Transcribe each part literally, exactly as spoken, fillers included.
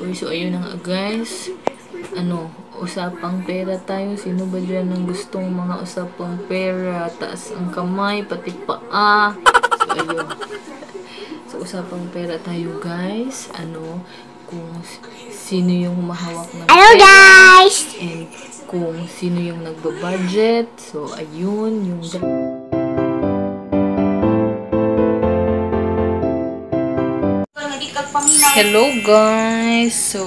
Uy, so ayun na nga guys. Ano, usapang pera tayo. Sino ba dyan ang gustong mga usapang pera? Taas ang kamay, pati paa. So ayun. So usapang pera tayo guys. Ano, kung sino yung humahawak ng Hello pera. guys! And kung sino yung nagbabudget. So ayun, yung... Hello guys. So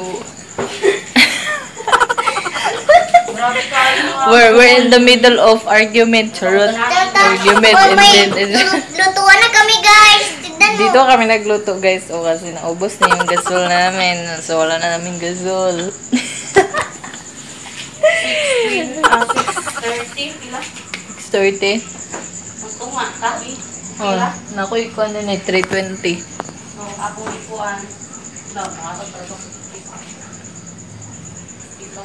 we're we're in the middle of argument, charot. Argument and then and then Lutuan na kami guys! Tignan mo! dito kami nagluto guys. O kasi naubos na yung gasol namin. So wala na namin gasol. six thirty. Oh, naku ikaw na na three twenty. Ako ikuan. No, makasap pa ito. Ikaw.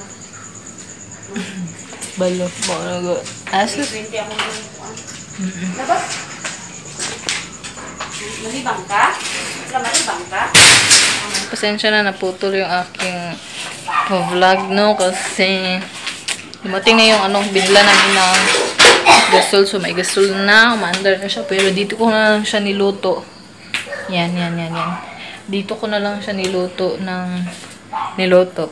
Balo. Baka nag... Asus. twenty ako ng ikuan. Labas. Malibang ka? Wala malibang ka? Pasensya na naputol yung aking vlog, no? Kasi dumating na yung anong bigla namin ng gasol. So may gasol na. Umaandar na siya. Pero dito ko na lang siya niluto. Yan, yan, yan, yan. Dito ko na lang siya niluto ng niluto.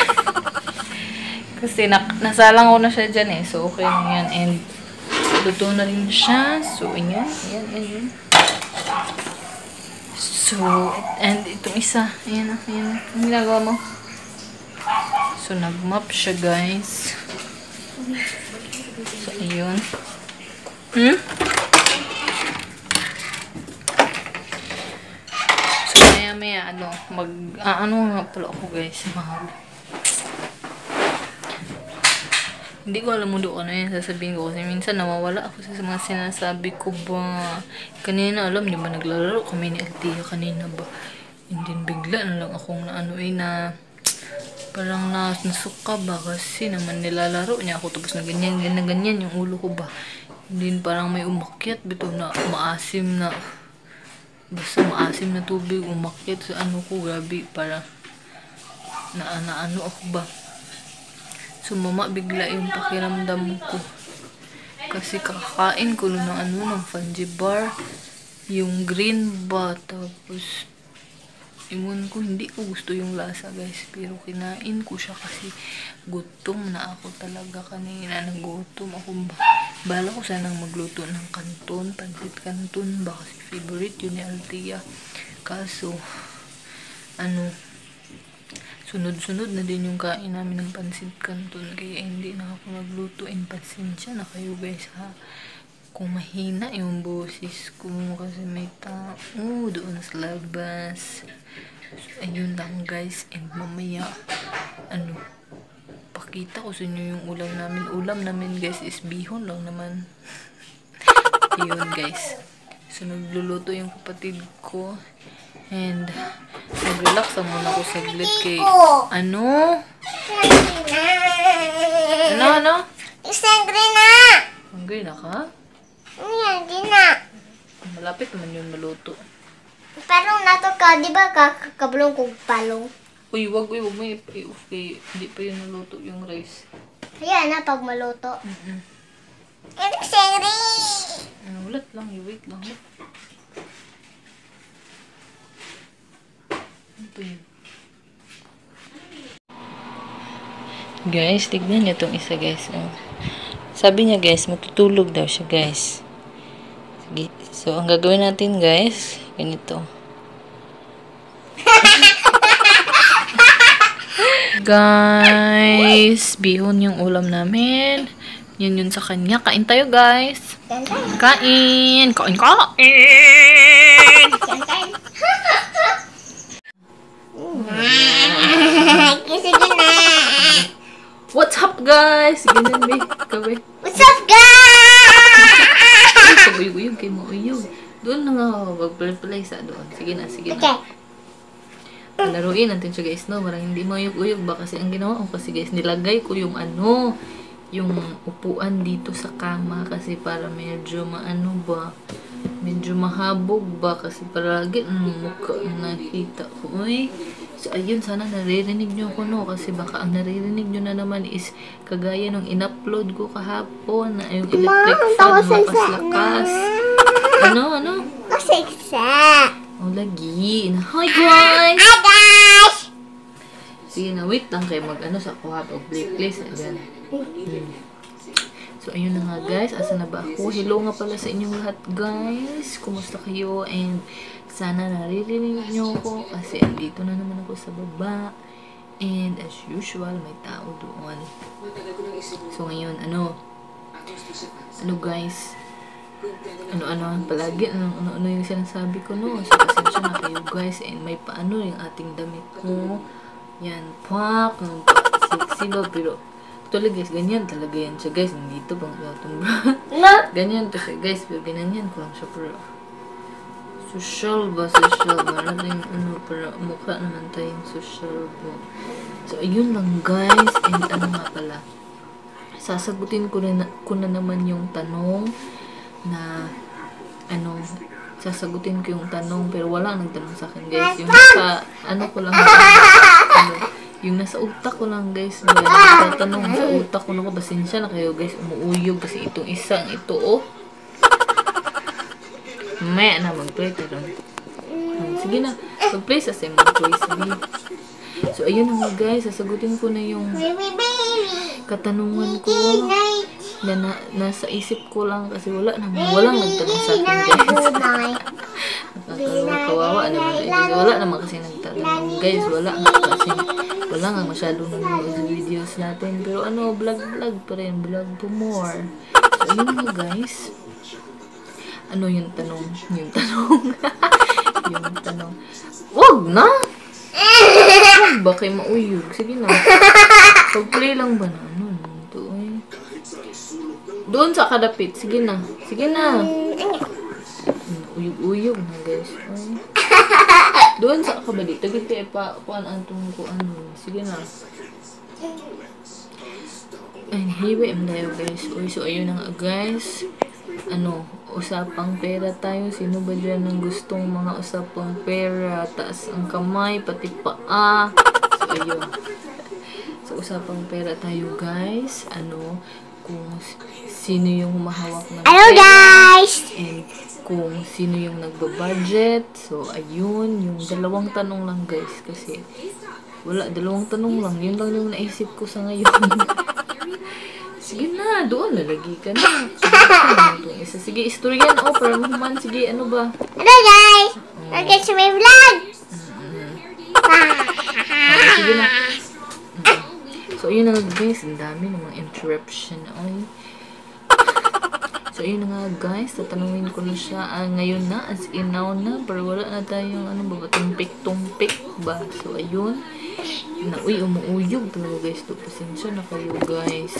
Kasi na, nasalang ko na siya dyan eh. So, okay na yan. And, luto na rin siya. So, yan, yan, yan, yan. So, and itong isa. Ayan na, ayan na. Ang ginagawa mo? So, nag-map siya, guys. So, ayun. Hmm? Maya, ano, mag, ah, ano nga pala ako guys, mahal. Hindi ko alam mo doon ano yung sasabihin ko kasi minsan nawawala ako sa mga sinasabi ko ba. Kanina alam, di ba naglalaro kami ni Altia kanina ba. And then bigla na lang akong na ano eh na parang na, nasuka ba kasi naman nilalaro niya ako tapos na ganyan, ganyan, ganyan yung ulo ko ba. And then parang may umakyat bito na maasim na basta maasim na tubig umakyat sa ano ko, grabe, para na, na ano ako ba, sumama bigla yung pakiramdam ko kasi kakakain ko ng ano ng Fungi bar, yung green ba, tapos imun ko hindi ko gusto yung lasa guys, pero kinain ko siya kasi gutom na ako talaga kanina, nagutom ako ba. Bala ko sanang magluto ng kanton, pansit kanton ba kasi favorite yun ni Altia. Kaso, ano, sunod-sunod na din yung kain namin ng pansit kanton kaya hindi na ako nagluto and pasensya na kayo guys ha. Kung mahina yung boses ko kasi may tao doon sa labas. So, ayun lang guys, and mamaya, ano, pakita ko sa inyo yung ulam namin. Ulam namin guys is bihon lang naman. Ayun guys. So nagluluto yung kapatid ko. And nag-relax na muna ako saglit kay... Ano? Ano, ano? Isangre na! Hungry na ka? Hindi na. Malapit naman yun maluto. Pero nato ka, di ba kakabulong kong palong? Uy, wag, uy, wag mo i-off kay... Hindi pa yun naluto yung rice. Ayan na, pag maluto. Mm-mm. Isangre! Uh, ulat lang, i-wait lang. Ano pa yun? Guys, tignan niyo itong isa guys. Oh. Sabi niya guys, matutulog daw siya guys. Sige. So, ang gagawin natin guys, ganito. Guys, bihon yung ulam namin. Yun yun sa kanya. Kain tayo guys. Kain! Kain, kain! Sige na! What's up guys? Sige na, be. Kawin. What's up guys? Uyog-uyog kayo mo. Uyog. Doon na nga. Wag-play sa doon. Sige na, sige na. Okay. Palaruin natin siya guys, no? Parang hindi mayug-uyog ba? Kasi ang ginawa ko kasi guys, nilagay ko yung ano, yung upuan dito sa kama kasi para medyo maano ba, medyo mahabog ba kasi palagi ang mukha nakita ko. Uy, So, ayun, sana naririnig nyo ako, no? Kasi baka ang naririnig nyo na naman is kagaya nung in-upload ko kahapon na yung electric fan, lakas-lakas. Ano, ano? Masiksa. Oh, lagi. Hi, guys! Hi, guys! Sige na, wait lang kayo mag-ano sa kuha pag play place. Ayan. Hmm. So, ayun na nga, guys. Asa na ba ako? Hello nga pala sa inyong lahat, guys. Kumusta kayo? And sana naririnig nyo ako kasi andito na naman ako sa baba. And as usual, may tao doon. So, ngayon, ano? Ano, guys? Ano-ano, palagi, ano-ano yung sinasabi ko, no? So, pasensya na kayo, guys. And may paano yung ating damit ko. Yan, pak, sexy ba, pero actually, guys, ganyan talaga yan siya, guys. Nandito bang itong bra? Ganyan to siya, guys. Pero ganyan ko lang siya, pero social ba, social ba? Maraming, ano, para mukha naman tayong social ba. So, ayun lang, guys. And ano nga pala, sasagutin ko na, ko na naman yung tanong na ano, sasagutin ko yung tanong pero wala nagtanong sa akin, guys. Yung nasa ano ko lang, ano, yung nasa utak ko lang, guys. Nagtatanong sa utak ko, naku, pasensya na kayo, guys. Umuuyog kasi itong isang ito, oh. May na mag-play tayo. Sige na, mag-play sa same choice B. So ayun na nga, guys, sasagutin ko na yung katanungan ko na, na nasa isip ko lang kasi wala naman, walang nagtanong sa akin, guys. Nakakawawa naman, guys. Wala naman kasi nagtanong, guys. Wala nga kasi, wala nga masyadong nanonood sa videos natin. Pero ano, vlog-vlog pa rin, vlog to more. So, yun nga, guys. Ano yung tanong? Yung tanong. Yung tanong. Wag na! Wag ba kayo mauyog? Sige na. Pag-play lang ba na? Ano? Ito eh. Doon sa kadapit. Sige na. Sige na. Uyog-uyog na, guys. Ay. Doon sa kabali. Tagit kayo pa. Kuan antong kuan. Sige na. Ay, hiwi ang dayo, guys. Uy, so ayun na nga, guys. Ano, usapang pera tayo. Sino ba dyan ang gustong mga usapang pera? Taas ang kamay, pati paa. So, ayun. So, usapang pera tayo, guys. Ano, kung sino yung humahawak ng Hello, pera. guys! And kung sino yung nagbabudget. So, ayun. Yung dalawang tanong lang, guys. Kasi, wala, dalawang tanong lang. Yun lang yung naisip ko sa ngayon. Sige na, doon lalagi ka na. Isa. Sige, istoryan. O, para mahuman. Sige, ano ba? Hello, guys! Welcome to my vlog! Okay, sige na. So, yun na nga, guys. Ang dami namang interruption. Ay. So, yun na nga, guys. Tatanungin ko na siya. Ah, ngayon na, as in now na. Pero wala na tayong, ano ba, tumpik-tumpik ba? So, ayun. Na, uy, umuuyog talaga, guys. To, pasensya na kayo, guys.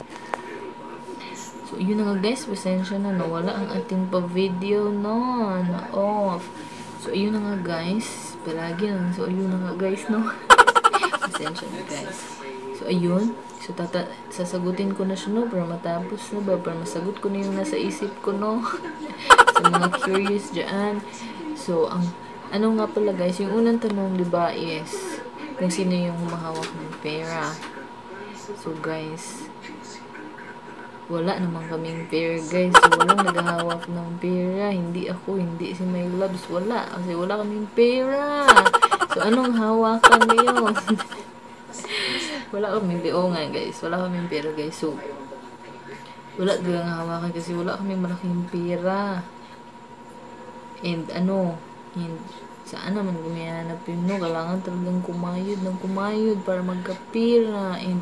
So, yun na nga, guys. Pasensya na. Nawala ang ating pa-video no. Na-off. So, yun na nga, guys. Palagi lang. So, ayun na nga, guys, no. Pasensya na, guys. So, ayun. So, tata sasagutin ko na siya, no. Para matapos na ba? Para masagot ko na yung nasa isip ko, no. Sa mga curious dyan. So, ang ano nga pala, guys. Yung unang tanong, diba, is kung sino yung humahawak ng pera. So, guys, wala naman kaming pera, guys. So, walang naghahawak ng pera. Hindi ako, hindi si My Loves. Wala. Kasi wala kaming pera. So, anong hawakan niyo? Wala kaming, di, oh nga, guys. Wala kaming pera, guys. So, wala talagang hawakan kasi wala kaming malaking pera. And, ano, and, saan naman gumayanap yun, no? Kailangan talagang kumayod ng kumayod para magkapira. And,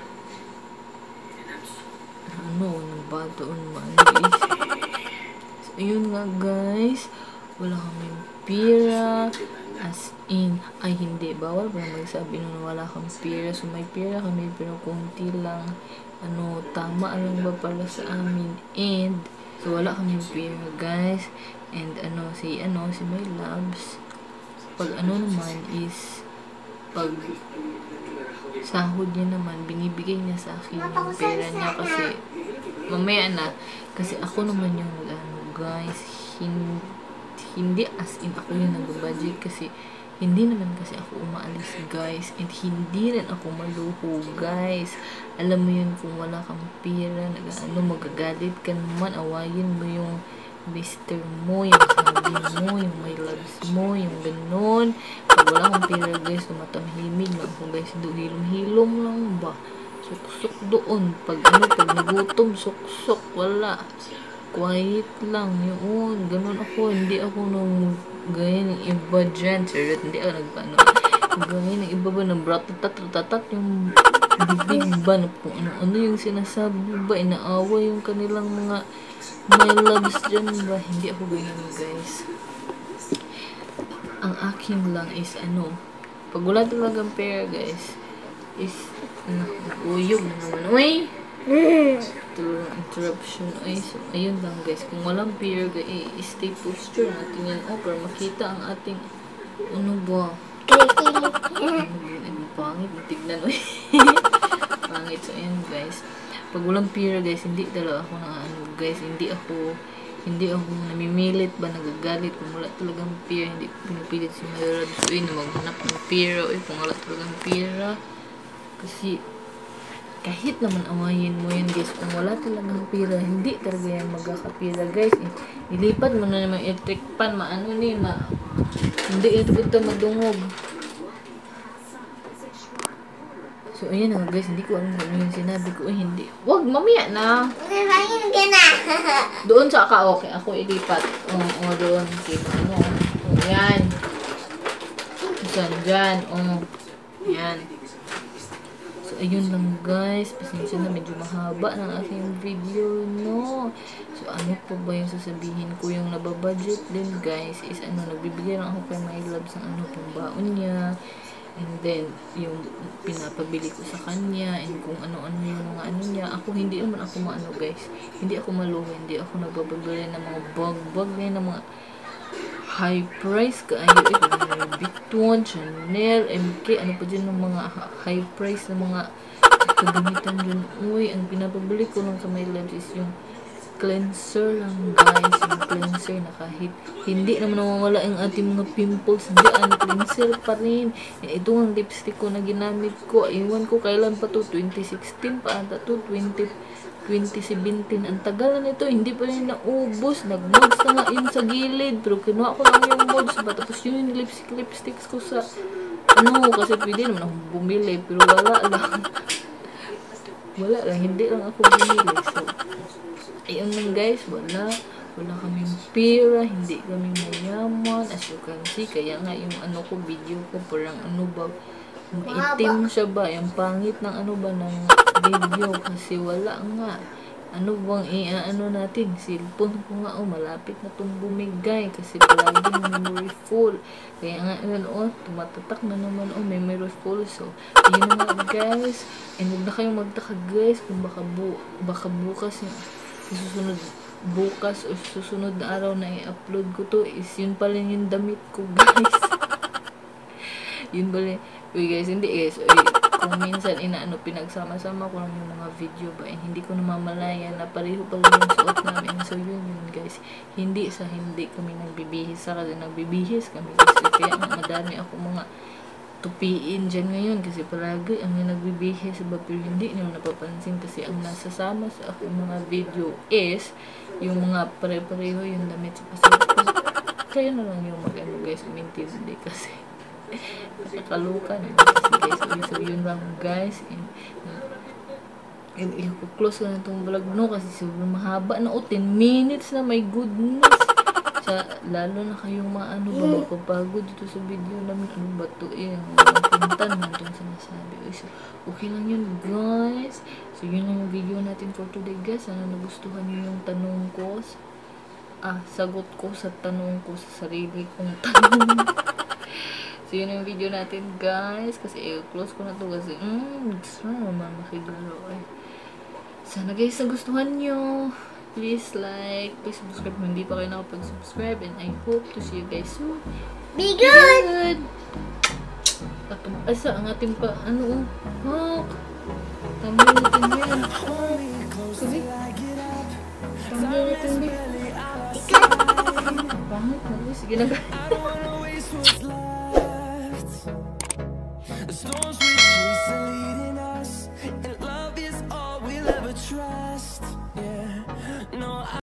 ano, nagbadoon man, guys. So, ayun nga, guys. Wala kaming pira. As in, ay hindi, bawal pa magsabi nung wala kang pira. So, may pira kami, pero kunti lang. Ano, tama lang ba pala sa amin. And, so, wala kaming pira, guys. And, ano, si, ano, si My Loves, pag ano naman is, pag sahod niya naman, binibigay niya sa akin yung pera niya kasi, mamaya na, kasi ako naman yung, ano, guys, hindi, hindi as in ako yung nag-budget kasi, Hindi naman kasi ako umaalis guys, and hindi rin ako maluho guys. Alam mo yun, kung wala kang pera, nag-ano, magagalit ka naman, awayin mo yung mister mo, yung sabi mo, yung my loves mo, yung ganun. Pag wala kang pera guys, tumatamhimig lang ako guys, do hilom-hilom lang ba, suksok doon, pag ano, pag nagutom, suksok, wala, quiet lang, yun, ganun ako, hindi ako nung gaya ng iba dyan, sir, hindi ako nagpaano, gaya ng iba ba, ng bratatat-ratatat, yung bibig ba, na kung ano-ano yung sinasabi ba, inaaway yung kanilang mga my loves dyan ba, hindi ako ganyan guys. Ang akin lang is ano, pag wala talagang pera guys, is, ano, uyog na naman, uy! Ito interruption. Ay, so, ayun lang guys. Kung walang pera, eh, stay posture natin yan. O, para makita ang ating, ano ba? Ano, pangit. Tignan, uy. Pangit. So, ayun guys. Pag walang pera guys, hindi talaga ako na, ano guys, hindi ako, hindi ako namimilit ba, nagagalit. Kung wala talagang pera, hindi pinipilit si Mayroon. So, yun, maghanap ng pera. Uy, kung wala talagang pera. Kasi, kahit naman awayin mo yun guys, kung wala talagang pira, hindi talaga yan magkakapira guys. Ilipat mo na naman electric pan, maano ni ma, hindi ito ito madungog. So ayan nga guys, hindi ko alam kung ano yung sinabi ko, eh, hindi, wag mamaya na, Narayin ka na. doon sa ka, okay, ako ilipat, o oh, oh, doon, okay, ano, oh, yan, saan dyan, oh, yan. So, ayun lang guys. Pasensya na, medyo mahaba ng aking video, no? So, ano po ba yung sasabihin ko? Yung nababudget din guys is ano, nagbibigay lang ako kay my loves ng ano, pambaon niya. And then, yung pinapabili ko sa kanya, and kung ano-ano yung mga ano niya. Ako, hindi naman ako maano guys. Hindi ako maluho. Hindi ako nagbabagay ng mga bag-bag na ng mga high price kaayo, eh, Louis Vuitton, Chanel, M K, ano pa dyan ng mga high price na mga kagamitan dyan. Uy, ang pinapabili ko lang sa my loves is yung cleanser lang guys, yung cleanser na kahit hindi naman nawawala yung ating mga pimples dyan, cleanser pa rin. Ito ang lipstick ko na ginamit ko, iwan ko kailan pa to, twenty sixteen pa ata to, twenty seventeen, ang tagal na nito, hindi pa rin naubos, nag-mods na nga yun sa gilid, pero kinuha ko lang yung mods ba, tapos yun yung lipstick, lipsticks ko sa, ano, kasi pwede naman akong bumili, pero wala lang, wala lang, hindi lang ako bumili, so, ayun lang guys, wala, wala kaming pera, hindi kami mayaman, as you can see, kaya nga yung ano ko, video ko, parang ano ba, maitim siya ba, yung pangit ng ano ba, ng video, kasi wala nga, ano bang i-ano natin, cellphone ko nga, oh, malapit na itong bumigay, kasi palaging memory full, kaya nga, yun, oh, tumatatak na naman, oh, memory full, so, yun na nga guys, and huwag na kayong magtaka guys, kung baka, bu baka bukas, yung susunod, bukas, o susunod na araw na i-upload ko to, is yun pala yung damit ko guys, yun pala, uy guys, hindi guys, uy, kung minsan inaano, pinagsama-sama ko lang yung mga video ba, and hindi ko namamalayan na pareho pala yung suot namin, so yun yun guys, hindi sa hindi kami nagbibihis, sa kasi nagbibihis kami kasi kaya madami ako mga tupiin dyan ngayon, kasi palagi ang nagbibihis ba, pero hindi naman napapansin, kasi ang nasasama sa aking mga video is yung mga pare-pareho yung damit sa pasalubong, kaya na lang yung mag-ano guys, umintindi kasi nakakalukan kasi guys, so yun lang guys, and i-close ko na itong vlog no, kasi sobrang mahaba na, oh, ten minutes na, my goodness, sa, lalo na kayong maano ba, magpapagod dito sa video namin, ano ba to eh, ang pintan man itong sinasabi, so okay lang yun guys, so yun lang yung video natin for today guys, sana nagustuhan nyo yung tanong ko, ah, sagot ko sa tanong ko sa sarili kong tanong. So, yun yung video natin, guys. Kasi, i-close ko na to kasi, hmm, gusto na naman makigalo, eh. Sana, guys, nagustuhan nyo. Please like, please subscribe kung hindi pa kayo nakapag-subscribe. And I hope to see you guys soon. Be good! Tapos, asa, ang ating pa, ano, oh, tambay natin yan. Sabi, tambay natin yan. Pangit na, sige na, guys.